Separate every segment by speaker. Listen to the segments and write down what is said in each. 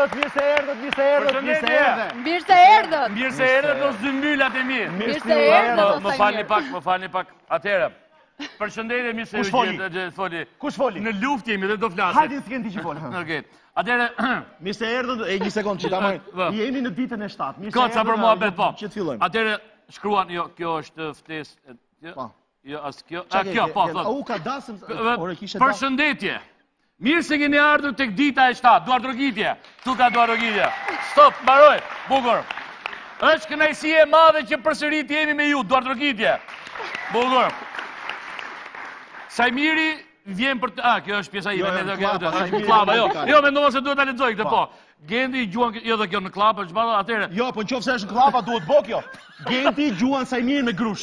Speaker 1: mirë se erdhët, mirë se erdhët, mirë se erdhët.
Speaker 2: Mirë se erdhët.
Speaker 3: Mirë se erdhët në zymbylat e mi.
Speaker 2: Mirë se erdhët.
Speaker 3: Më falni pak. Atëherë, përshëndetje, mirë se foli.
Speaker 1: Kush foli?
Speaker 3: Në luftë jemi dhe do flasim.
Speaker 1: Hajde s'ken ti që folë.
Speaker 3: Okej. Atëherë,
Speaker 1: mirë se erdhët, e një sekond që ta marrë. Jemi në ditën e 7. Mirë se
Speaker 3: Koca për mua bet po.
Speaker 1: Që të fillojmë.
Speaker 3: Atëherë, shkruan, jo, kjo është ftesë. Jo, as kjo.
Speaker 1: Kjo,
Speaker 3: po,
Speaker 1: u ka dasëm.
Speaker 3: Përshëndetje. Mirë se keni ardhur tek dita e 7. Duardrogitje. Tu ka duardrogitje. Stop, mbaroj. Bukur. Është kënaqësi e madhe që përsërit jemi me ju. Duardrogitje. Bukur. Sajmiri vjen për të... kjo është pjesa ime. Klapa, jo. Jo, mendova se duhet ta lexoj këtë, po. Gendi gjuan, jo dhe kjo në klapa, është bada, atëre...
Speaker 1: Jo, po në qofë se është në klapa, duhet bo kjo. Gendi gjuan Sajmir me grusht.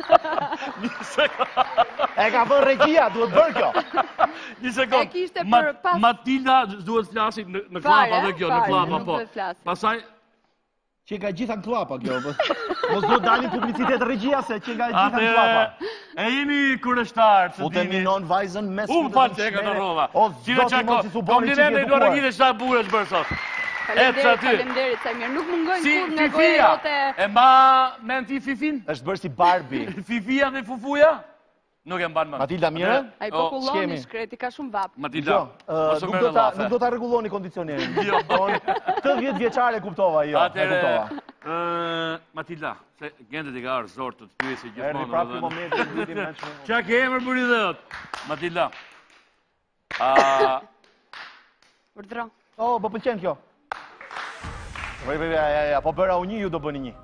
Speaker 1: E ka bërë regjia, duhet bërë kjo.
Speaker 3: Një sekund. Matilda duhet flasit në klapa dhe kjo, në klapa, po. Pasaj...
Speaker 1: Që nga gjitha në klapa kjo, mos duhet dalin publicitet regjia se që nga gjitha në klapa.
Speaker 3: E jemi kurështarë,
Speaker 1: u të minon vajzën mes
Speaker 3: u falë që e ka të rova. Komplimente i duarë gjithë shta burë është bërë sot.
Speaker 2: Falemderit, Sajmir, nuk mungojnë kur nga gojë jote.
Speaker 3: E ma me në ti Fifin?
Speaker 1: është bërë si Barbie.
Speaker 3: Fifia dhe Fufuja? Nuk e mbanë më.
Speaker 1: Matilda, mire?
Speaker 2: A i populloni shkreti, ka shumë vapë.
Speaker 3: Matilda,
Speaker 1: nuk do ta regulloni kondicionerin. Të 10 vjeqare kuptova, jo.
Speaker 3: Matilda, gendet i ka arë zorë të të pyesi gjithmonë.
Speaker 1: Erdi prapë momentin.
Speaker 3: Qa ke emër për i dhët? Matilda.
Speaker 2: Urdhro.
Speaker 1: Po pëlqen kjo. Po bëra u një, ju do bëni një.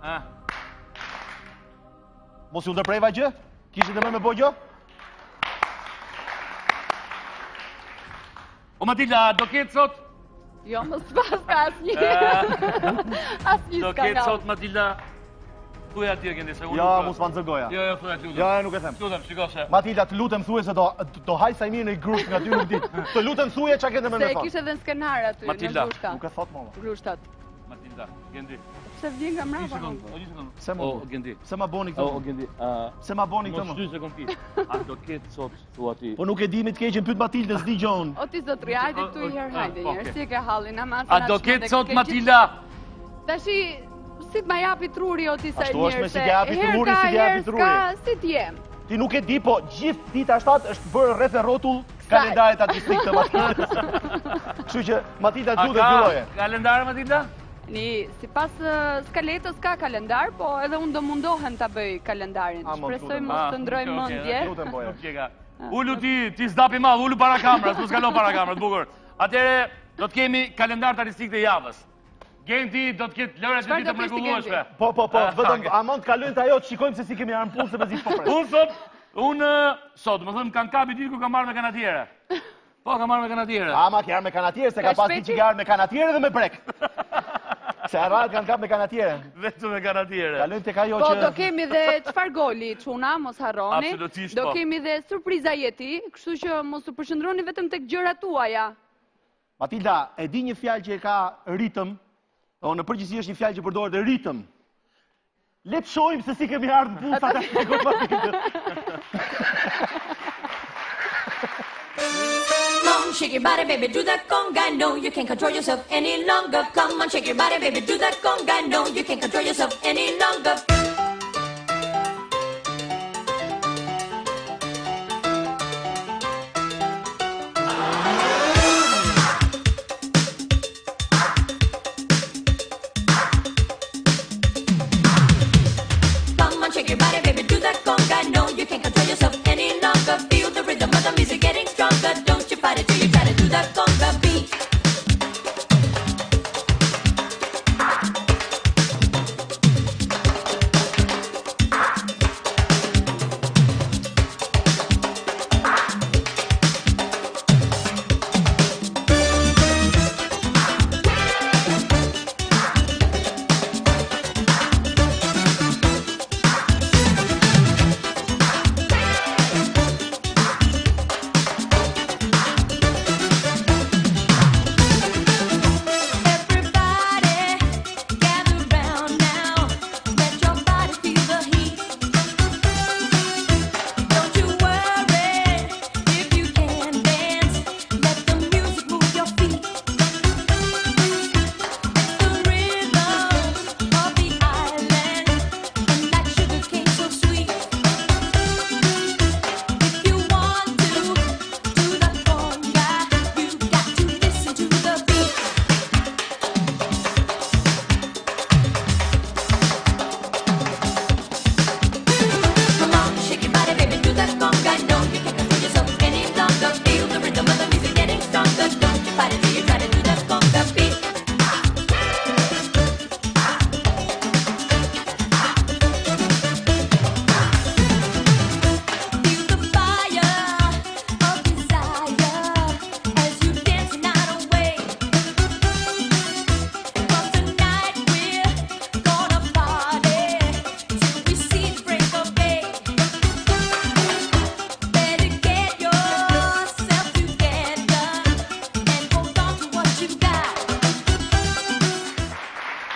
Speaker 1: Mos ju ndërprejva gjë? Kishit e më me po gjë?
Speaker 3: O Matilda, do ketë sot?
Speaker 2: Jo, më s'pas ka asnjë. Asnjë s'ka.
Speaker 3: Do ketë sot, Matilda? Thuja atje këndi se unë...
Speaker 1: Ja, mu s'ma nëzërgoja.
Speaker 3: Jo, thuja të lutem.
Speaker 1: Ja, nuk e them.
Speaker 3: Lutem, shiko se...
Speaker 1: Matilda, të lutem thuje se do haj Sajmir në i grusht nga ty nuk di. Të lutem thuje qa kete me me
Speaker 2: Se
Speaker 1: thonë.
Speaker 2: kishe dhe në skenar aty, në grushta.
Speaker 1: Nuk e thot mama.
Speaker 2: Grushtat.
Speaker 3: Matilda, Gendi.
Speaker 2: Se vjen nga mrapa.
Speaker 1: Se ma
Speaker 3: Gendi.
Speaker 1: Se ma boni këtë.
Speaker 3: O, Gendi.
Speaker 1: Se ma boni këtë më.
Speaker 3: Mos 2 sekond pi. A do ketë sot, thua ti?
Speaker 1: Po nuk e di me të keqen pyet Matilda, s'di gjon.
Speaker 2: O ti zotri, hajde këtu i herë, hajde njerë, si e ke hallin, ama
Speaker 3: A do ketë sot, Matilda?
Speaker 2: Tashi, si t'ma japi truri o ti sa
Speaker 1: Ashtu është
Speaker 2: njerë,
Speaker 1: me si t'japi truri, si t'japi truri.
Speaker 2: Si t'jem.
Speaker 1: Ti nuk e di, po gjithë dita 7 është bërë rreth e rrotull kalendarit atë distrikt të Matildës. Kështu që Matilda du dhe filloje.
Speaker 3: Kalendare, Matilda?
Speaker 2: Si pas skaletës ka kalendar, po edhe unë do mundohem t'a bëj kalendarin. Shpresoj mos të ndroj mëndje.
Speaker 3: Ullu ti s'dapi madhë, ullu para kameras, mos kalon para kameras, bukur. Atere, do t'kemi kalendar të distrikt të javës. Genti do t'ket lëret e ditë mrekullueshme.
Speaker 1: Po, vetëm amon të kalojnë të ajo të shikojmë se si kemi arën punë se me zishtë po presë.
Speaker 3: Unë sot, më thëmë kanë kapi ty ku ka marrë me kanatjere. Po, ka marrë me kanatjere.
Speaker 1: Ama ke arë me kanatjere, se ka pas ti që ke arë me kanatjere dhe me brek. Se arrat kanë kap me kanatjere.
Speaker 3: Vetë me kanatjere.
Speaker 1: Kalojnë të ka jo që...
Speaker 2: Po, do kemi dhe qfar goli, quna, mos harroni.
Speaker 3: Absolutisht, po.
Speaker 2: Do kemi dhe surpriza jeti, kështu që mos të përshëndroni vetëm tek gjërat tuaja.
Speaker 1: Matilda, e di një fjalë që e ka ritëm, në përgjithësi është një fjalë që përdoret e ritëm. Le të shohim se si kemi ardhur në punë sa ta shpjegoj Matilda.
Speaker 4: Shake your body, baby, do that conga. No, you can't control yourself any longer. Come on, shake your body, baby, do that conga. No, you can't control yourself any longer. Come on, shake your body, baby, do that conga. No, you can't control yourself any longer. Feel the rhythm of the music getting stronger. Don't you fight it till you try to do that conga beat.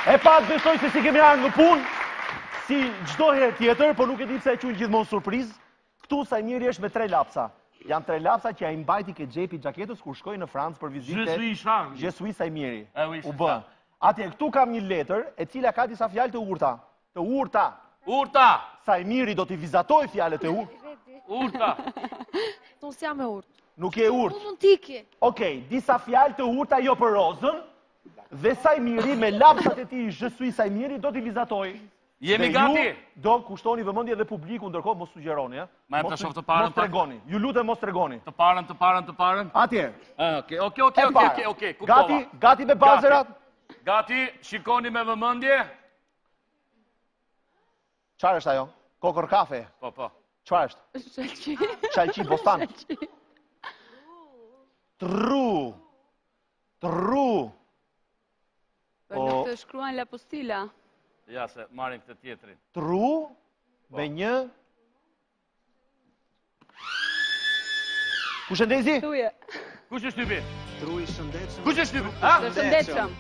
Speaker 1: E pak besoj se si kemi ardhur në punë, si çdo herë tjetër, por nuk e di pse e quajnë gjithmonë surprizë. Këtu Sajmiri është me 3 lapsa. Janë 3 lapsa që ai mbajti ke xhepi xhaketës kur shkoi në Francë për vizitë. Je suis Sajmiri. U bë. Atje këtu kam një letër e cila ka disa fjalë të urta. Të urta.
Speaker 3: Urta.
Speaker 1: Sajmiri do t'i vizatoj fjalët e urta.
Speaker 3: Urta.
Speaker 5: Unë s'jam e urt.
Speaker 1: Nuk je urt.
Speaker 5: Unë mund t'iki.
Speaker 1: Okej, disa fjalë të urta jo për Rozën dhe Sajmiri me lapsat e tij je suis Sajmiri do t'i vizatoj.
Speaker 3: Jemi gati?
Speaker 1: Do kushtoni vëmendje dhe publiku, ndërkohë mos sugjeroni, ja?
Speaker 3: Ma e të shof të parën.
Speaker 1: Mos tregoni. Ju lutem mos tregoni.
Speaker 3: Të parën.
Speaker 1: Atje.
Speaker 3: Okej, kuptova.
Speaker 1: Gati me bazerat?
Speaker 3: Gati, shikoni me vëmendje.
Speaker 1: Çfarë është ajo? Kokër kafe?
Speaker 3: Po.
Speaker 1: Çfarë është?
Speaker 2: Shalqi.
Speaker 1: Shalqi bostan. Tru.
Speaker 2: Po nuk të shkruan la postila.
Speaker 3: Ja se marrin këtë tjetrin.
Speaker 1: Tru me një... Ku shëndezi?
Speaker 2: Tuje.
Speaker 3: Kush është typi?
Speaker 6: Tru i shëndetshëm.
Speaker 3: Kush është typi? Ha?
Speaker 2: Shëndetshëm.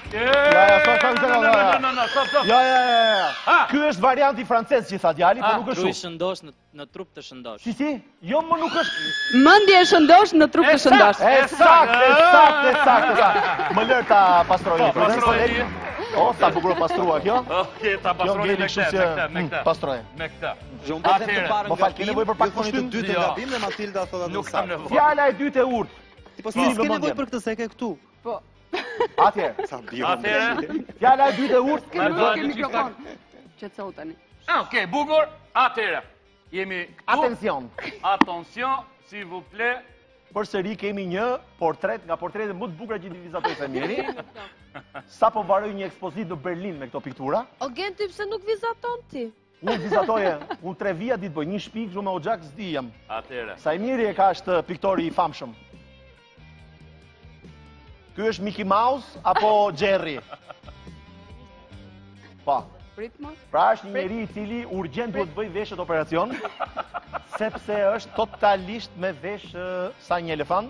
Speaker 3: Stop.
Speaker 1: Ja. Ky është varianti francez që tha djali, por nuk është
Speaker 6: Tru i
Speaker 1: shumë.
Speaker 6: shëndosh në trup të shëndosh.
Speaker 1: Si? Jo, më nuk është...
Speaker 2: Mendje e shëndosh në trup të shëndosh.
Speaker 1: Eksakt. Më lër ta pastroj.
Speaker 3: Pastroj.
Speaker 1: O, sa bukur pastrua kjo?
Speaker 3: Okej, ta pastroj me këtë.
Speaker 1: Pastroj.
Speaker 3: Me këtë.
Speaker 6: Gjombetën të parën
Speaker 1: Më fal, ke nevojë për pak
Speaker 6: të dytë gabim dhe Matilda thotë atë.
Speaker 3: Nuk kam nevojë.
Speaker 1: Fjala e dytë e urtë.
Speaker 6: Po si s'ke nevojë për këtë se ke këtu.
Speaker 2: Po.
Speaker 1: Atje.
Speaker 3: Atëre.
Speaker 1: Fjala e dytë e urtë.
Speaker 2: Ke mikrofon. Qetësou tani.
Speaker 3: Okej, bukur. Atëre. Jemi këtu. Atención, s'il vous plaît.
Speaker 1: Përsëri kemi një portret nga portretet më të bukura që i vizatoi Sajmiri. Sa po mbaroi një ekspozitë në Berlin me këto piktura.
Speaker 5: O gen ti pse nuk vizaton ti?
Speaker 1: Unë vizatoje, unë 3 vija ditë bëj, një shtëpi kështu me oxhak s'di jam.
Speaker 3: Atëre.
Speaker 1: Sajmiri e ka është piktori i famshëm. Ky është Mickey Mouse apo Jerry? Po. Pra është një njeri I cili urgjent duhet bëj veshët operacion, sepse është totalisht me vesh sa një elefant.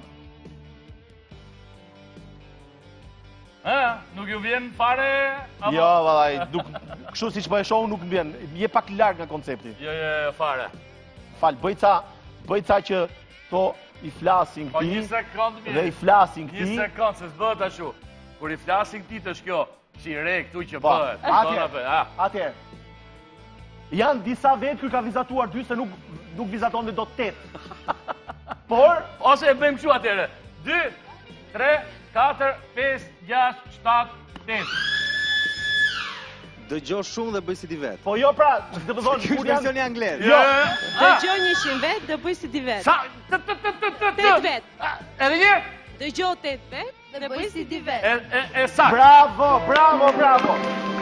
Speaker 3: Nuk ju vjen fare?
Speaker 1: Jo, vallaj, kështu siç po e shoh nuk më vjen. Je pak larg nga koncepti.
Speaker 3: Jo, fare.
Speaker 1: Fal, bëj ca që to I flasin
Speaker 3: Po
Speaker 1: këti.
Speaker 3: një sekund mirë.
Speaker 1: Dhe I flasin këti.
Speaker 3: Një sekund, se s'bëhet ashtu. Kur I flasin këti të shkjo, si re këtu që
Speaker 1: Po,
Speaker 3: bëhet.
Speaker 1: atje. Janë disa vetë kër ka vizatuar 2 se nuk vizaton dhe do 8. Por...
Speaker 3: Ose e bëjmë kështu atyre. 2, 3, 4, 5, 6, 7, 8.
Speaker 6: Dëgjoj shumë dhe bëj si ti vet.
Speaker 1: Po jo pra, dhe të thonë,
Speaker 6: Ky është versioni anglez.
Speaker 1: Jo.
Speaker 7: Dëgjoj 100 vet dhe bëj si ti vet.
Speaker 3: Sa?
Speaker 7: 8 vet.
Speaker 3: Edhe një?
Speaker 7: Dëgjoj 8 vet dhe bëj si ti vet.
Speaker 3: E sakt.
Speaker 1: Bravo.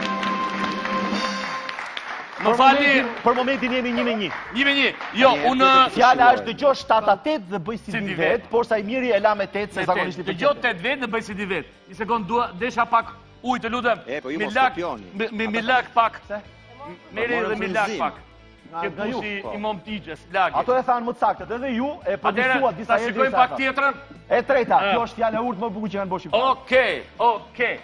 Speaker 3: Më fali.
Speaker 1: Për momentin jemi 1-1.
Speaker 3: 1-1. Jo, unë...
Speaker 1: Fjala është dëgjoj 7-8 dhe bëj si ti vet, por Sajmiri e la me 8 se zakonisht I
Speaker 3: Dëgjoj 8 vet dhe bëj si ti vet. Një sekund, desha pak ujë të lutem.
Speaker 6: Po ju mos kopioni.
Speaker 3: Mi lak pak. Meri dhe mi lak pak. Ke
Speaker 1: Nga ju,
Speaker 3: pushi I mom tigjes, lagje.
Speaker 1: Ato e thanë më të saktet, edhe ju e përgjithua disa
Speaker 3: ta shikojmë pak tjetrën.
Speaker 1: E treta, kjo është fjala e urtë më e bukur që kanë bërë shqiptarët.
Speaker 3: Okej.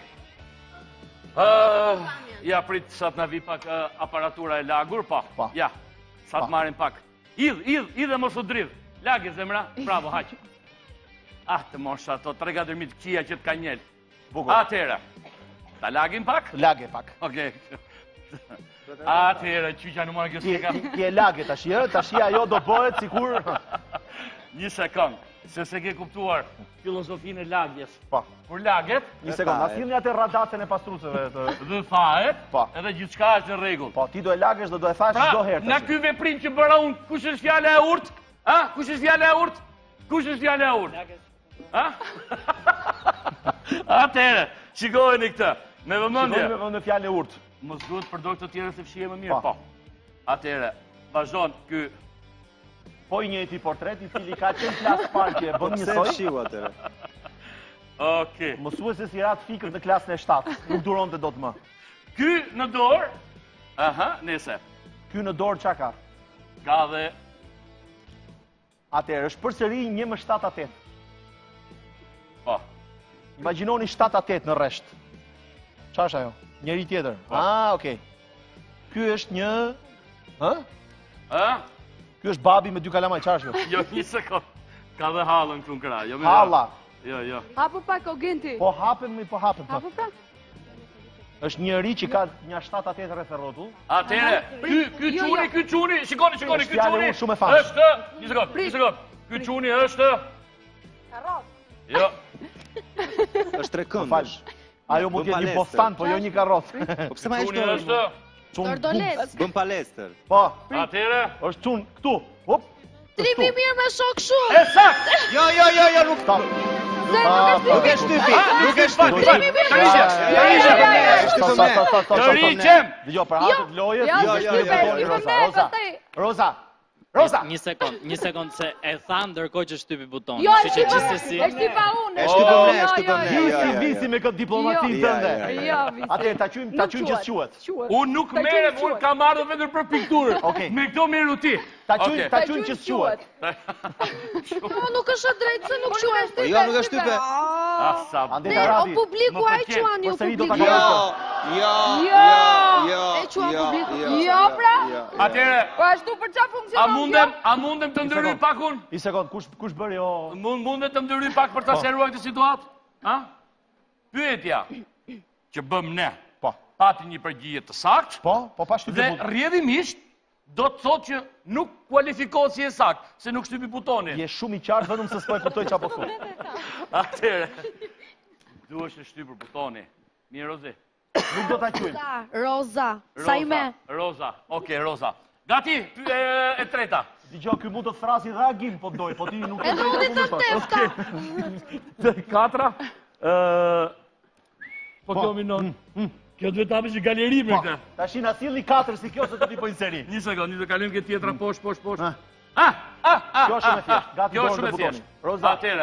Speaker 3: Ja prit sa të na vi pak aparatura e lagur, po. Ja. Sa të marrim pak. Idh dhe mos u dridh. Lagje zemra. Bravo, haq. Të mosh ato 3 gadërmit qia që të ka njel.
Speaker 1: Bukur.
Speaker 3: Atëherë. Ta lagim pak?
Speaker 1: Lagje pak.
Speaker 3: Okej. Atëherë, qyqa në morë kjo s'ka.
Speaker 1: Ti e lagje tash ajo do bëhet sikur...
Speaker 3: Një sekund, se ke kuptuar filozofinë e lagjes.
Speaker 1: Po.
Speaker 3: Kur laget...
Speaker 1: Një sekund, asillni atë radacën e pastruesve të...
Speaker 3: Dhe thahet,
Speaker 1: Po.
Speaker 3: edhe gjithçka është në rregull.
Speaker 1: Po, ti do e lagesh dhe do e thash çdo herë.
Speaker 3: Nga ky veprim që bëra unë, kush është fjala e urtë? Kush është fjala e urtë? Kush është fjala e urtë? Atëherë, shikojeni këtë. Me vëmendje.
Speaker 1: Shikojmë me vëmendje fjalën e urtë.
Speaker 3: Mos duhet përdor të tjerë se fshije më mirë,
Speaker 1: Po.
Speaker 3: Atëherë, vazhdon ky.
Speaker 1: Po I njëjti portret I cili ka qenë klasë parë që e bën njësoj.
Speaker 6: Pse fshiu atëre?
Speaker 3: Okej.
Speaker 1: Mësuesi si rat fikër në klasën e 7. Nuk duronte dot më.
Speaker 3: Ky në dorë. Nese.
Speaker 1: Ky në dorë çka ka?
Speaker 3: Ka dhe
Speaker 1: Atëherë është përsëri 1 më 7-8.
Speaker 3: po.
Speaker 1: Imagjinoni 7-8 në rresht. Qa është ajo? Njeri tjetër. Ah, okej. Ky është një... Ky është babi me 2 kalamaj, qa është jo?
Speaker 3: Jo, një sekund. Ka dhe halën këtu në krah.
Speaker 1: Halla.
Speaker 3: Jo.
Speaker 2: Hapu pak o genti.
Speaker 1: Po hapem.
Speaker 2: Hapu pra.
Speaker 1: është njëri që ka një 7-8 rreth rrotull.
Speaker 3: Atere, ky çuni, shikoni, ky çuni.
Speaker 1: Shumë e famshëm.
Speaker 3: Është, një sekond. Ky çuni është
Speaker 2: Karrot.
Speaker 3: Jo.
Speaker 6: Është trekëndësh.
Speaker 1: Ajo mund të jetë një bostan, po jo një karrot.
Speaker 6: Po pse më
Speaker 3: çuni është?
Speaker 5: Tordoles.
Speaker 6: Bën palestër.
Speaker 1: Po.
Speaker 3: Atere,
Speaker 1: është çun këtu. Hop.
Speaker 5: Trimi mirë me shok shumë.
Speaker 3: Ësakt.
Speaker 6: Jo, nuk stop.
Speaker 1: Nuk
Speaker 6: e shtypi.
Speaker 3: Tërhiqem.
Speaker 1: Dëgjoj, për hatët lojët. Roza.
Speaker 8: Një sekond se e tha ndërkohë që shtypi butonin.
Speaker 2: Jo, është tipa unë.
Speaker 6: Është tipa ne.
Speaker 1: Visi me këtë diplomatik tënde. Atëherë ta qujmë që s'quhet.
Speaker 3: Unë nuk merrem, unë kam ardhur vetëm për pikturë. Me këto merru ti.
Speaker 1: Ta qujmë që s'quhet.
Speaker 5: Nuk është drejt se nuk quhet.
Speaker 6: Jo, nuk është type.
Speaker 1: Ande ta radi.
Speaker 5: O publiku ai quan ju publiku.
Speaker 6: Jo.
Speaker 5: E quan publiku.
Speaker 2: Jo, pra.
Speaker 3: Atëherë.
Speaker 2: Po ashtu për çfarë funksionon?
Speaker 3: A mundem të ndryoj pak unë?
Speaker 1: Një sekond, kush bëri o...
Speaker 3: Mundem të ndryoj pak për ta sqaruar këtë situatë? Pyetja që bëm ne.
Speaker 1: Po.
Speaker 3: Pati një përgjigje të saktë.
Speaker 1: Po pa shtypi
Speaker 3: butonin. Dhe rrjedhimisht do të thotë që nuk kualifikohet si e saktë, se nuk shtypi butonin.
Speaker 1: Je shumë i qartë vetëm se s'po e kuptoj çfarë po thua.
Speaker 3: Atëherë. Duhesh të shtypur butoni. Mirë Rozi.
Speaker 1: Nuk do ta quajmë.
Speaker 5: Roza. Sajme.
Speaker 3: Roza. Okej, Roza. Gati, e treta.
Speaker 1: Dgjoj, ky mund të thrasi reagim po doj, po ti nuk e
Speaker 5: drejtë të tefta.
Speaker 3: Katra. Po kjo minon. Kjo duhet ta bësh galeri me këtë.
Speaker 1: Tash na sillni 4 si kjo se do t'i bëjnë seri.
Speaker 3: Një sekond, të kalojmë këtë tjetra poshtë.
Speaker 1: Kjo është shumë e thjeshtë. Gati dorë në butonin. Roza.
Speaker 3: Atëre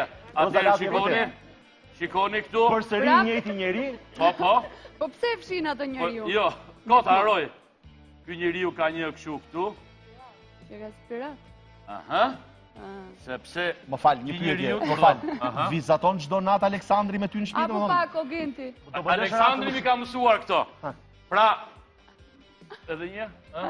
Speaker 3: shikoni këtu.
Speaker 1: Përsëri njëjti njeri.
Speaker 3: Po.
Speaker 2: Po pse fshin atë njeriu?
Speaker 3: Jo, kota haroj. Ky njeriu ka një kështu këtu.
Speaker 2: Që ka spirat?
Speaker 3: Aha. Sepse...
Speaker 1: Më falë, një pyetje, më falë. Vizaton çdo natë Aleksandri me ty në shtëpi?
Speaker 2: Apo pak o genti.
Speaker 3: Aleksandri mi ka mësuar këto. Pra... Edhe një?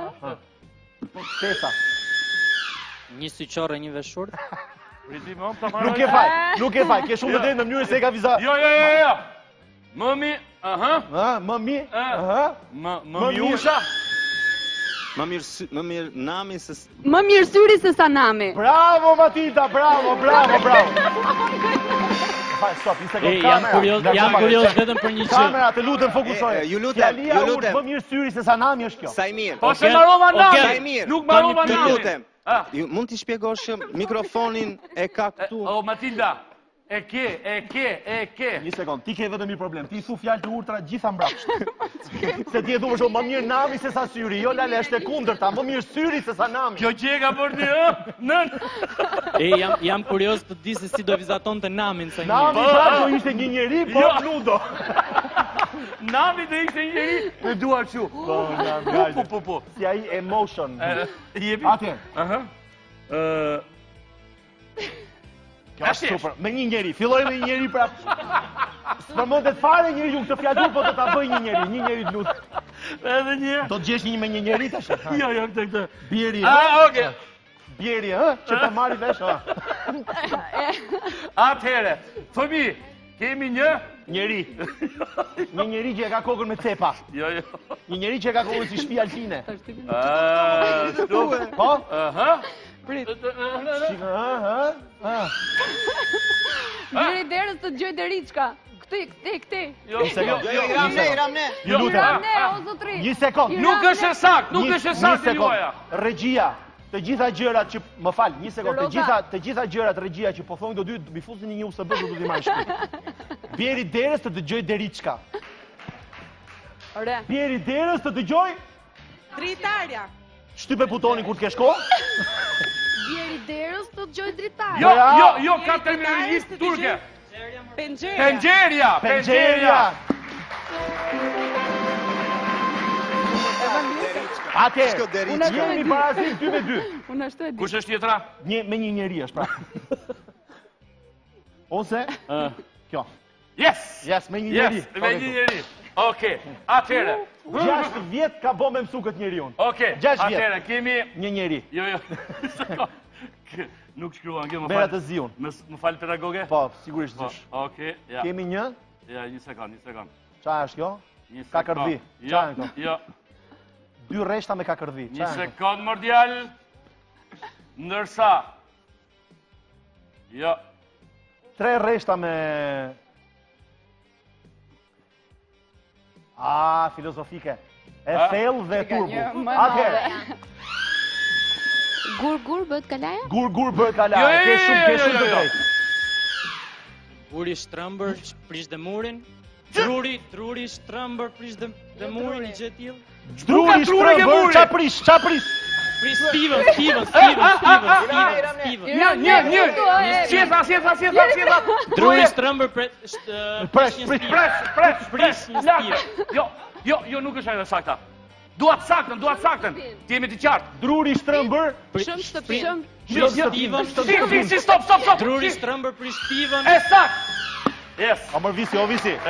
Speaker 1: Tesa.
Speaker 8: Një syqorë e një veshur?
Speaker 1: Nuk e faj, ke shumë të drejtë në mënyrë se e ka vizat.
Speaker 3: Jo. Mëmi, Mëmi usha.
Speaker 6: Më mirë nami se...
Speaker 2: Më mirë syri se sa nami.
Speaker 1: Bravo Matilda, bravo. Stop, një sekund, kamera.
Speaker 8: Jam kurios vetëm për një çë.
Speaker 1: Kamera, të lutem fokusoje.
Speaker 6: Ju lutem.
Speaker 1: Më mirë syri se sa nami është kjo.
Speaker 6: Sa i mirë.
Speaker 3: Po se marrova nami. Nuk marrova nami.
Speaker 6: Ju lutem. Mund t'i shpjegosh që mikrofonin e ka këtu.
Speaker 3: O Matilda. E ke.
Speaker 1: Një sekund, ti ke vetëm një problem. Ti thu fjalë të urtra gjitha mbrapsht. Se ti e thuash më mirë nami se sa syri. Jo lale, është e kundërta. Më mirë syri se sa nami.
Speaker 3: Kjo gjë ka bërë ti, Nën.
Speaker 8: Jam kurios të di se si do vizatonte namin sa një.
Speaker 1: Nami do ishte një njeri, po nudo.
Speaker 3: Nami do ishte një njeri me duar kështu. Po.
Speaker 1: Si ai emotion. Atje. Kjo është super. Me një njeri, filloj me një njeri prap. S'përmendet fare njeri ju këtë fjalë, po do ta bëj një njeri të lutë.
Speaker 3: Edhe një.
Speaker 1: Do të gjesh një me një njeri tash.
Speaker 3: Jo, këtë.
Speaker 1: Bieri.
Speaker 3: Okej.
Speaker 1: Bieri, që ta marri vesh,
Speaker 3: Atëherë, fëmi, kemi një
Speaker 1: njeri. Një njeri që e ka kokën me cepa.
Speaker 3: Jo.
Speaker 1: Një njeri që e ka kokën si shtëpi Altine.
Speaker 3: Po?
Speaker 2: Prit. Njëri derës të gjoj Deriçka. Këti.
Speaker 3: Jo,
Speaker 6: Ramne.
Speaker 1: Ju lutem.
Speaker 2: Ramne, o zotri.
Speaker 1: Një sekond.
Speaker 3: Nuk është e saktë juaja.
Speaker 1: Regjia, të gjitha gjërat që, më fal, një sekond, të gjitha gjërat regjia që po thonë këto dy, mi fusin një USB do t'i marrë shtëpi. Bieri derës të dëgjoj Deriçka. Bieri derës të dëgjoj
Speaker 7: Dritarja.
Speaker 1: Shtype butonin kur t'ke shko?
Speaker 5: Bieri derës të dëgjoj dritarja.
Speaker 3: Jo, ka terminologjisë turke.
Speaker 7: Penxherja.
Speaker 1: Atëherë, jemi barazim 2-2.
Speaker 2: Unë ashtu e di.
Speaker 3: Kush është tjetra?
Speaker 1: Me një njeri është pra. Ose? Kjo.
Speaker 3: Yes,
Speaker 1: me një njeri.
Speaker 3: Okej, atëre.
Speaker 1: 6 vjet ka bo me mësu këtë njeri unë.
Speaker 3: Okej,
Speaker 1: 6 vjet.
Speaker 3: atëre, kemi...
Speaker 1: Një njeri.
Speaker 3: Jo. Nuk shkruan, kjo më
Speaker 1: Vera
Speaker 3: falë.
Speaker 1: të zi unë.
Speaker 3: Më falë pedagoge?
Speaker 1: Po, sigurisht zish.
Speaker 3: Okej, ja.
Speaker 1: Kemi një.
Speaker 3: Ja, një sekund.
Speaker 1: Qa është kjo?
Speaker 3: Një sekund.
Speaker 1: Kakërdhi. Qa është kjo?
Speaker 3: Jo.
Speaker 1: 2 rreshta me kakërdhi.
Speaker 3: Një sekund, mordjal. Ndërsa. Jo.
Speaker 1: 3 rreshta me... filozofike. E thellë dhe turbu. Atëherë.
Speaker 5: Gur bëhet kalaja?
Speaker 1: Gur bëhet kalaja. Ke shumë të drejtë.
Speaker 8: Guri shtrëmbër, prish dhe murin. Truri shtrëmbër, prish dhe murin, një gjë tillë.
Speaker 1: Druri shtrëmbër, qa prish?
Speaker 8: Prish Steven.
Speaker 3: Një. Sjesa.
Speaker 8: Druri shtrëmbër, prish një
Speaker 3: Steven. Jo, nuk është ajo sakta. Duat saktën. Ti jemi të qartë.
Speaker 1: Druri shtrëmbër.
Speaker 5: Shëm.
Speaker 3: Si, stop.
Speaker 8: Druri shtrëmbër, prish Steven.
Speaker 3: E sakt. Yes.
Speaker 1: A mërë visi.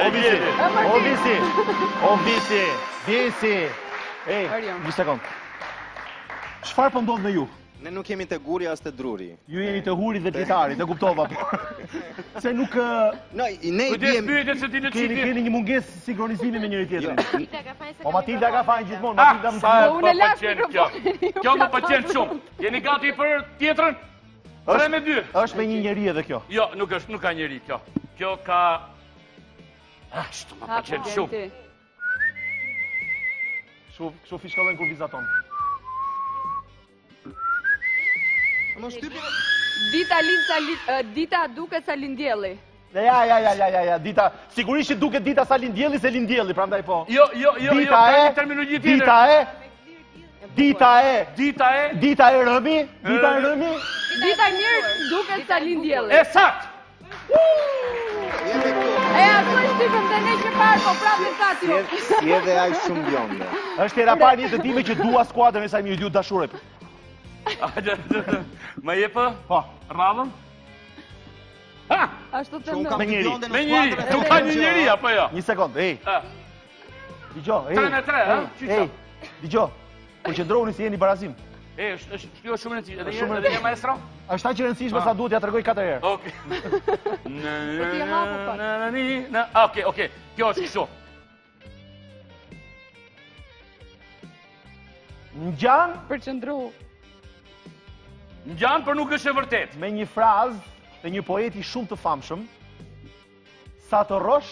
Speaker 1: Ej, një sekund. Çfarë po ndodh me ju?
Speaker 6: Ne nuk jemi të guri as të druri.
Speaker 1: Ju jeni të huri dhe ditari, të kuptova. Se nuk...
Speaker 6: Ne i
Speaker 1: Keni një mungesë sinkronizimi me njëri tjetrin. Po Matilda ka fajin gjithmonë.
Speaker 2: Unë e las mikrofonin.
Speaker 3: Kjo më pëlqen shumë. Jeni gati për tjetrën? 3-2.
Speaker 1: Është me një njeri edhe kjo.
Speaker 3: Jo, nuk ka njeri kjo. Kjo ka... Ashtu më pëlqen shumë.
Speaker 1: Kështu fishkallën kur vizaton.
Speaker 2: Dita duket sa lindjelli.
Speaker 1: Ja, dita. Sigurisht që duket dita sa lindjelli se lindjelli, prandaj po.
Speaker 3: Jo, ka terminologji tjetër.
Speaker 1: Dita e rëmi.
Speaker 2: Dita e mirë duket sa lindjelli.
Speaker 3: E sakt.
Speaker 2: E ato është tipëm dhe ne që parë, po prapë sa t'ju.
Speaker 6: Si edhe ai shumë bjonde.
Speaker 1: Është era parë një të time që dua skuadrën e saj mirë, ju dashurë.
Speaker 3: Ma jepë?
Speaker 1: Po.
Speaker 3: Radhën?
Speaker 2: Ashtu të
Speaker 6: Unë kam
Speaker 1: Me njëri.
Speaker 6: bjonde në skuadrën.
Speaker 3: Nuk ka një njeri, apo jo?
Speaker 1: Një sekund, ej. Digjo, ej.
Speaker 3: 3-3,
Speaker 1: Digjo, përqendrohuni si jeni barazim.
Speaker 3: Kjo është shumë e rëndësishme. Edhe je maestro?
Speaker 1: Është aq e rëndësishme sa duhet ja tregoj 4 herë.
Speaker 3: Okej. Kjo është kështu.
Speaker 1: Ngjan
Speaker 2: përqendrohu.
Speaker 3: Ngjan, por nuk është e vërtet.
Speaker 1: Me një frazë të një poeti shumë të famshëm. Sa të rosh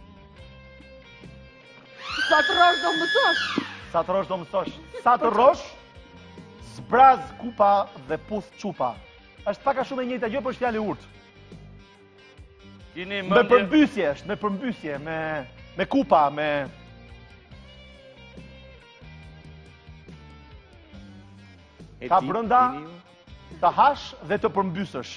Speaker 2: do mësosh.
Speaker 1: Sa të rosh, zbraz kupa dhe puth qupa. Është paka shumë e njëjta gjë, por është fjalë urtë. Me përmbysje është, me kupa, me... Ka brënda të hash dhe të përmbysësh.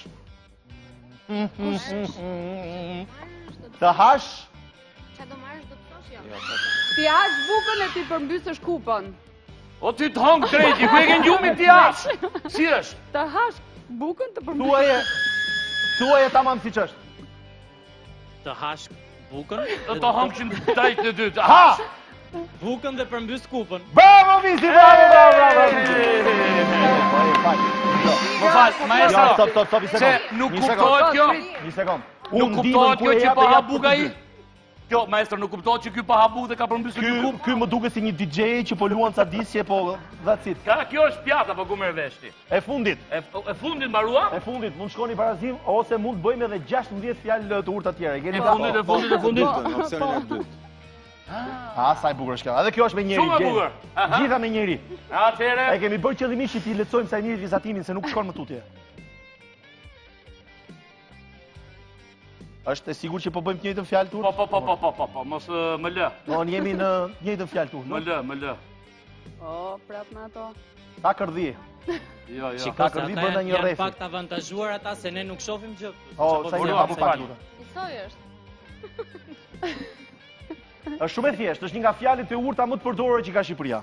Speaker 1: Të hash...
Speaker 5: Qa do marrësh do të thosh jo?
Speaker 2: Ti hash bukën e ti përmbysësh kupën.
Speaker 3: O ty të hongë drejti, ku e ke njumi ti hash? Si është?
Speaker 2: Të hash bukën të përmbysësh.
Speaker 1: Thuaje tamam si që është.
Speaker 8: Të hash bukën.
Speaker 3: Të hongë që në drejtë në dytë.
Speaker 8: Hash! Bukën dhe përmbys kupën.
Speaker 1: Bravo, Visi, bravo!
Speaker 3: Më falë, maestro,
Speaker 1: Stop,
Speaker 3: se nuk kuptohet kjo.
Speaker 1: Një sekund.
Speaker 3: Nuk kuptohet kjo që pa ha buka i? Kjo, maestro, nuk kuptohet që kjo pa ha buk dhe ka përmbysur kjo kupë?
Speaker 1: Ky më duke si një DJ që po luan ca disje, po that's it.
Speaker 3: Kjo është pjata, po ku merr vesh ti?
Speaker 1: E fundit.
Speaker 3: E fundit mbarua?
Speaker 1: E fundit, mund shkoni barazim, ose mund bëjmë edhe 16 fjalë të urta tjera.
Speaker 3: E fundit.
Speaker 1: Sa e bukur është kjo. Edhe kjo është me njëri.
Speaker 3: Shumë e bukur.
Speaker 1: Gjitha me njëri.
Speaker 3: Atëherë.
Speaker 1: E kemi bërë qëllimisht që ti lehtësojmë sa njëri vizatimin se nuk shkon më tutje. Është e sigurt që po bëjmë të njëjtën fjalë tur?
Speaker 3: Po, mos më lë.
Speaker 1: Ne jemi në të njëjtën fjalë tur.
Speaker 3: Më lë.
Speaker 2: Prap me ato.
Speaker 1: Ka kërdhi.
Speaker 3: Jo.
Speaker 1: Ka kërdhi brenda një rrethi.
Speaker 8: Janë pak të avantazhuar ata se ne nuk shohim gjë.
Speaker 1: Sa i hapu pak.
Speaker 5: Njësoj është.
Speaker 1: Është shumë e thjeshtë, është një nga fjalët e urta më të përdorura që ka Shqipëria.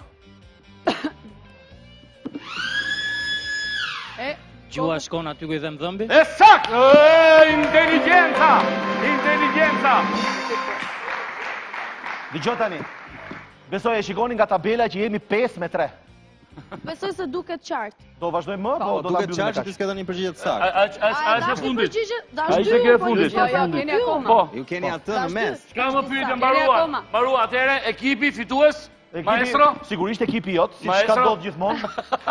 Speaker 8: Gjua shkon aty ku i dhem dhëmbi?
Speaker 3: E sakt! Inteligenca!
Speaker 1: Dëgjoj tani. Besoj e shikoni nga tabela që jemi 5-3.
Speaker 5: Besoj se duket qartë.
Speaker 1: Do vazhdojmë më, po do ta
Speaker 6: Duket
Speaker 1: mbyllim
Speaker 6: qartë që ti s'ke dhënë një përgjigje të saktë.
Speaker 3: Është e fundit.
Speaker 5: Është
Speaker 3: e fundit.
Speaker 2: Keni akoma.
Speaker 3: Po.
Speaker 6: Ju keni atë në mes.
Speaker 3: Çka më pyetje mbaruar? Mbaruar, atëre ekipi fitues? Maestro?
Speaker 1: Sigurisht ekipi jot, siç ka
Speaker 3: Maestro?
Speaker 1: ndodhur gjithmonë.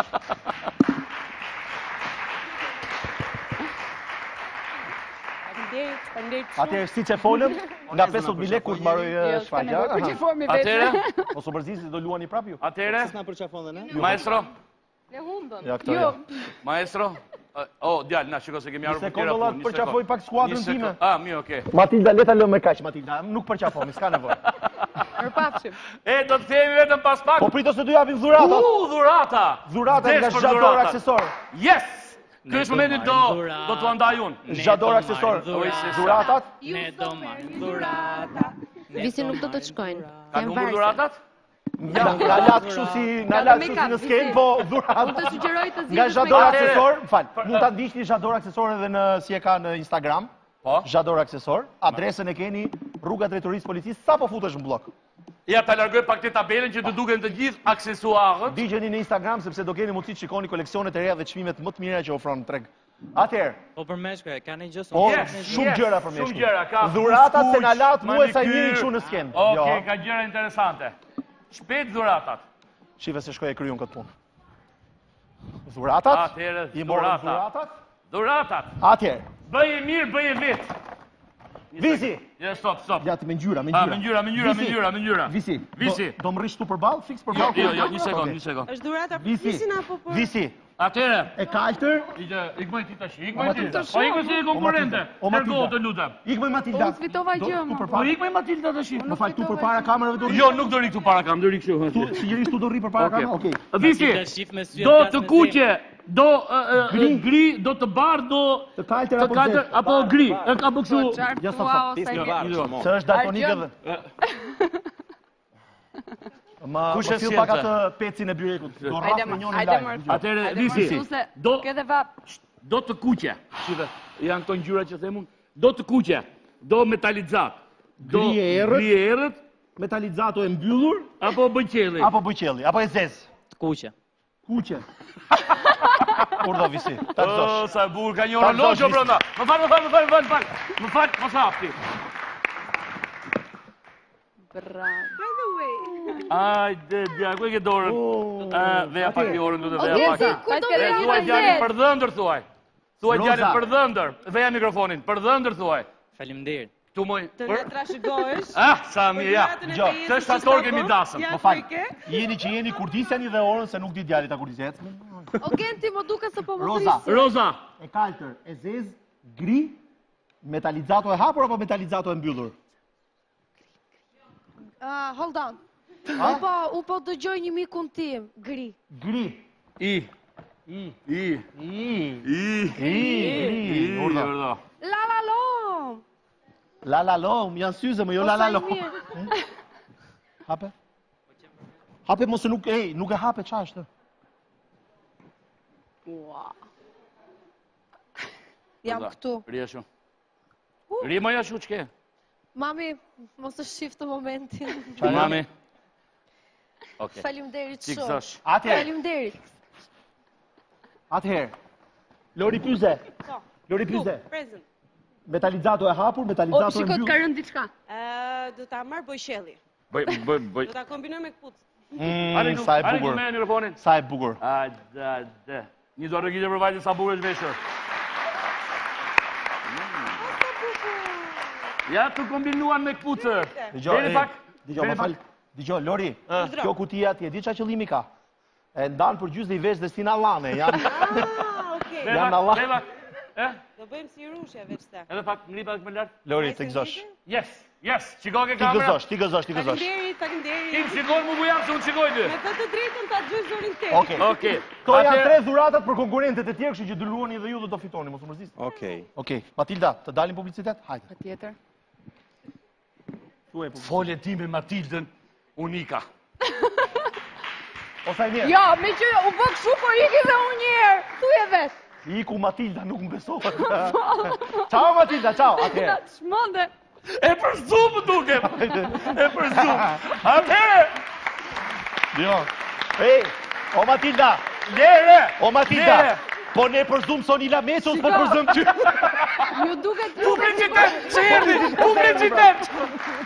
Speaker 1: Atëherë siç e folëm, nga 50.000 lekë kur të mbaroj shfaqja.
Speaker 3: Atëre?
Speaker 1: Mos u përzisni, do luani prap ju.
Speaker 3: Atëre?
Speaker 6: S'na përqafon dhe ne?
Speaker 3: Maestro?
Speaker 2: Ne humbëm.
Speaker 1: Ja këto. Jo.
Speaker 3: Maestro? Oh, djalë, na shiko se kemi ardhur
Speaker 1: Se kontrollat përqafoj pak skuadrën time.
Speaker 3: Ah, mirë, okay.
Speaker 1: Matilda, leta lë me kaq, Matilda. Nuk përqafomi, s'ka nevojë.
Speaker 2: Mirpafshim.
Speaker 3: E, do të themi vetëm pas pak.
Speaker 1: Po pritos se do japim dhurata.
Speaker 3: Dhurata!
Speaker 1: Dhurata nga Zhador Aksesor.
Speaker 3: Yes! Ky është momenti do t'u andaj unë.
Speaker 1: Zhador Aksesor. Dhuratat?
Speaker 8: Ne do marrim dhurata.
Speaker 5: Visi nuk do të shkojnë.
Speaker 3: Ka humbur dhuratat?
Speaker 1: Ja, nga lat kështu si në skenë, po dhurata.
Speaker 2: Unë të sugjeroj të
Speaker 1: Nga
Speaker 2: zgjidhësh
Speaker 1: Zhador Aksesor, mund ta ndiqni Zhador Aksesor edhe në si e ka në Instagram.
Speaker 3: Po.
Speaker 1: Zhador Aksesor. Adresën e keni rruga Drejtorisë Policisë sa po futesh në blok.
Speaker 3: Ja ta largoj pak të tabelën që të duken të gjithë aksesuarët.
Speaker 1: Digjeni në Instagram sepse do keni mundësi të shikoni koleksionet e reja dhe çmimet më të mira që ofron treg. Atëherë,
Speaker 8: Po për meshkuj, ka një gjë
Speaker 1: po
Speaker 8: shumë.
Speaker 1: shumë gjëra për
Speaker 3: Shumë
Speaker 1: meshkuj.
Speaker 3: gjëra, ka
Speaker 1: Dhuratat se na lat mua sa
Speaker 3: manikyr.
Speaker 1: njëri kështu në skenë.
Speaker 3: Okej, ka gjëra interesante. Shpejt dhuratat.
Speaker 1: Shive se shkoj e kryon këtë punë. Dhuratat?
Speaker 3: Atëherë,
Speaker 1: I morën
Speaker 3: dhuratat.
Speaker 1: dhuratat?
Speaker 3: Dhuratat.
Speaker 1: Atëherë,
Speaker 3: Bëje mirë, bëje vet.
Speaker 1: Visi.
Speaker 3: Ja, stop.
Speaker 1: Ja, me ngjyra, me
Speaker 3: Ah,
Speaker 1: ngjyra.
Speaker 3: me ngjyra.
Speaker 1: Visi.
Speaker 3: Visi.
Speaker 1: Do më rish tu përballë, fiks përballë.
Speaker 3: Jo, një sekond.
Speaker 7: Është dhurata për
Speaker 1: Visi.
Speaker 7: visin apo për...
Speaker 1: Visi.
Speaker 3: Atëherë,
Speaker 1: E kaltër,
Speaker 3: ikmoj ti tash,
Speaker 1: O, Matilda.
Speaker 3: Po ikmoj si konkurrente.
Speaker 1: O, Matilda.
Speaker 3: Dërgohu të lutem.
Speaker 1: ikmë Matilda.
Speaker 2: Unë fitova gjë,
Speaker 1: Tu
Speaker 2: ma.
Speaker 3: Po
Speaker 1: përpara.
Speaker 3: ikmoj Matilda tash.
Speaker 1: Më fal tu përpara kamerave do ri.
Speaker 3: Jo, nuk do ri këtu para kam, do ri kështu.
Speaker 1: Tu sigurisht tu do ri përpara kamerave. Okej.
Speaker 3: Visi, do të kuqe, do gri, do të bardh, do
Speaker 1: Të kaltër
Speaker 3: të
Speaker 1: apo
Speaker 3: katër
Speaker 1: zezë?
Speaker 3: apo gri, apo kështu.
Speaker 1: Ja, sa
Speaker 2: Wow,
Speaker 6: Pjesë
Speaker 2: sa
Speaker 6: nga
Speaker 2: një.
Speaker 6: varë.
Speaker 1: Se është daltonik edhe. Ma
Speaker 3: Kush
Speaker 1: po
Speaker 3: e
Speaker 1: fill
Speaker 3: sjell
Speaker 1: pak
Speaker 3: të?
Speaker 1: atë pecin e byrekut. Do rraf me njërin
Speaker 2: Hajde më.
Speaker 1: lajm.
Speaker 3: Atëherë, Visi, do
Speaker 2: Ke dhe vap.
Speaker 3: do të kuqe. Shive, janë këto ngjyra që themun. Do të kuqe, do metalizat, do gri errët,
Speaker 1: Metalizzato e mbyllur
Speaker 3: apo bëqelli.
Speaker 1: apo buqelli, apo e zezë.
Speaker 8: Kuqe.
Speaker 1: Kuqe. Urdo Visi. Ta
Speaker 3: Oh,
Speaker 1: gëzosh.
Speaker 3: sa e bukur, ka një orologjo
Speaker 1: Visi.
Speaker 3: brenda. Më fal, mos hapti.
Speaker 2: Bravo.
Speaker 7: By the way.
Speaker 3: Ajde, dja, ku e ke dorën? Veja pak i orën, du të veja
Speaker 5: Okej,
Speaker 3: pak.
Speaker 5: ku do
Speaker 2: Thuaj
Speaker 5: me
Speaker 3: Thuaj djalin
Speaker 5: jetë?
Speaker 3: për dhëndër, thuaj. Thuaj djalin
Speaker 1: Roza.
Speaker 3: për dhëndër. Veja mikrofonin, për dhëndër, thuaj.
Speaker 8: Faleminderit.
Speaker 3: Tu moj.
Speaker 7: Të na trashëgohesh.
Speaker 3: Ah, sa mirë, ja.
Speaker 1: Jo,
Speaker 3: Të është ator kemi dasëm.
Speaker 7: Ja,
Speaker 1: Më fal.
Speaker 7: ke?
Speaker 1: Jeni që jeni kurdiseni dhe orën se nuk di djali ta kurdiset.
Speaker 5: O Genti, më duke se po më
Speaker 1: Roza.
Speaker 5: trisi.
Speaker 3: Roza,
Speaker 1: E kaltër, e zezë, gri, metalizzato e hapur apo metalizzato e mbyllur?
Speaker 5: Hold on.
Speaker 1: Ha?
Speaker 5: U po dëgjoj një mikun tim, gri.
Speaker 1: Gri.
Speaker 3: I.
Speaker 1: Gri. Urdo.
Speaker 3: Urdo.
Speaker 5: La la lom.
Speaker 1: La la lom, janë syze më jo la la lom. Hape? Hape mos e nuk e hape qa është.
Speaker 5: Jam këtu.
Speaker 3: Rria shumë. Rri më jashu ç'ke?
Speaker 5: Mami, mos të shiftë momentin.
Speaker 3: Mami. Okej.
Speaker 5: Faleminderit
Speaker 3: Ti
Speaker 5: shumë.
Speaker 3: gëzosh.
Speaker 1: Atëherë,
Speaker 5: Faleminderit.
Speaker 1: atëherë. Lori pyze.
Speaker 7: Po.
Speaker 1: Lori pyze.
Speaker 7: Present.
Speaker 1: Metalizzato e hapur,
Speaker 2: O,
Speaker 1: metalizzato e
Speaker 2: shiko të ka
Speaker 1: mbyllur.
Speaker 2: rënë diçka.
Speaker 7: Do ta marr bojshelli.
Speaker 3: Bëj.
Speaker 7: Do ta kombinoj me kputë.
Speaker 1: Sa e
Speaker 3: Ani
Speaker 1: bukur.
Speaker 3: me mikrofonin.
Speaker 1: Sa e bukur.
Speaker 3: Ajde. Një dorë rëgjite për vajtë sa bukur është veshur. Ja të kombinuan me kputë. Deri pak.
Speaker 1: Dgjoj, më fal. Dgjoj, Lori. Kjo kutia ti e di ç'a qëllimi ka? E ndan për gjysë dhe i vesh dhe si allane, janë
Speaker 7: Okej.
Speaker 1: janë Allah.
Speaker 3: Deri pak.
Speaker 7: Do bëjmë si rushja veç ta.
Speaker 3: Edhe pak, ngri pak më lart.
Speaker 1: Lori, të gëzosh.
Speaker 3: Yes. Shiko ke
Speaker 1: Ti
Speaker 3: kamera.
Speaker 1: gëzosh, ti gëzosh.
Speaker 7: Faleminderit.
Speaker 3: Tim shikoj mu bujam se unë shikoj ty.
Speaker 7: Me të drejtën ta dëgjoj zorin tek.
Speaker 1: Okej.
Speaker 3: Okej.
Speaker 1: Këto janë 3 dhuratat për konkurrentët e tjerë, kështu që do luani dhe ju dhe do fitoni, mos u mërzisni.
Speaker 6: Okej.
Speaker 1: Okej, Matilda, të dalim publicitet? Hajde.
Speaker 2: Patjetër.
Speaker 1: Thuaj publicitet.
Speaker 3: Folje ti me Matildën unika.
Speaker 1: O sa i mirë.
Speaker 2: Jo, me që u bë kështu, po iki dhe unë një herë. Thuaj vetë.
Speaker 1: Iku Matilda, nuk më besohet. Ciao Matilda, ciao. Atëherë.
Speaker 2: Çmonde.
Speaker 3: E për Zoom duke. E për Zoom. Atëre.
Speaker 1: Jo. Ej, o Matilda.
Speaker 3: Lere.
Speaker 1: O Matilda. Po ne për Zoom Sonila Mesos, po për Zoom ty.
Speaker 2: Ju duket
Speaker 3: publicitet, se erdhi, publicitet.